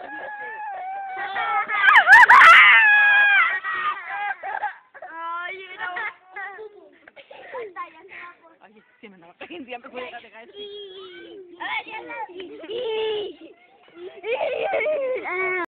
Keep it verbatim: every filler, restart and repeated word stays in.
Ay, si me la siempre puede caer. A ver, ya la...